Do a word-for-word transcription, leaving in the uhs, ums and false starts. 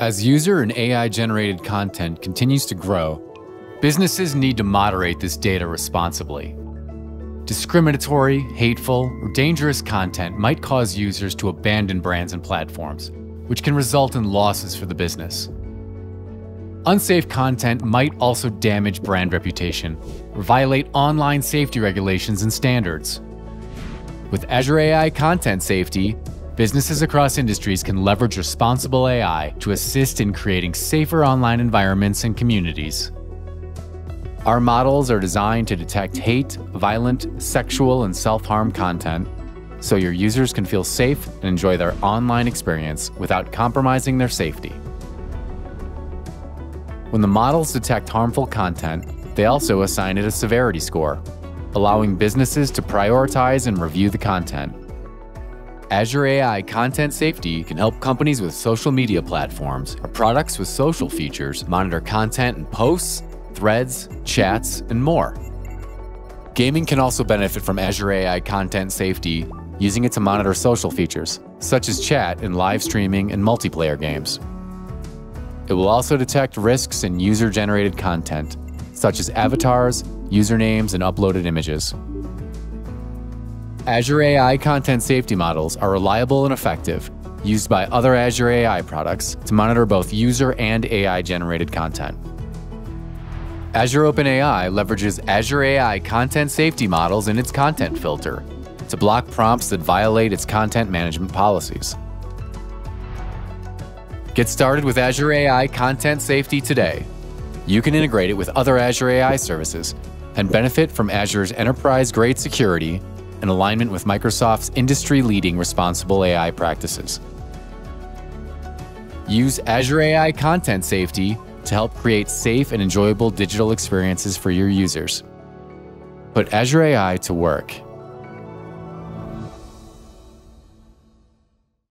As user and A I-generated content continues to grow, businesses need to moderate this data responsibly. Discriminatory, hateful, or dangerous content might cause users to abandon brands and platforms, which can result in losses for the business. Unsafe content might also damage brand reputation or violate online safety regulations and standards. With Azure A I Content Safety, businesses across industries can leverage responsible A I to assist in creating safer online environments and communities. Our models are designed to detect hate, violent, sexual, and self-harm content, so your users can feel safe and enjoy their online experience without compromising their safety. When the models detect harmful content, they also assign it a severity score, allowing businesses to prioritize and review the content. Azure A I Content Safety can help companies with social media platforms or products with social features monitor content in posts, threads, chats, and more. Gaming can also benefit from Azure A I Content Safety, using it to monitor social features, such as chat in live streaming and multiplayer games. It will also detect risks in user-generated content, such as avatars, usernames, and uploaded images. Azure A I Content Safety models are reliable and effective, used by other Azure A I products to monitor both user and A I-generated content. Azure OpenAI leverages Azure A I Content Safety models in its content filter to block prompts that violate its content management policies. Get started with Azure A I Content Safety today. You can integrate it with other Azure A I services and benefit from Azure's enterprise-grade security and alignment with Microsoft's industry-leading responsible A I practices. Use Azure A I Content Safety to help create safe and enjoyable digital experiences for your users. Put Azure A I to work.